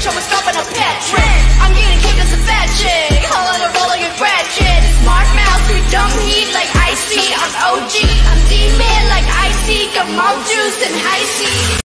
bitch, almost stopping a Patrick. I'm getting kicked as a fat chick, all on the roll like a ratchet. Smart mouth, sweet dumb heat like icy. I'm OG, I'm demon like icy. Got mouth juice and high C.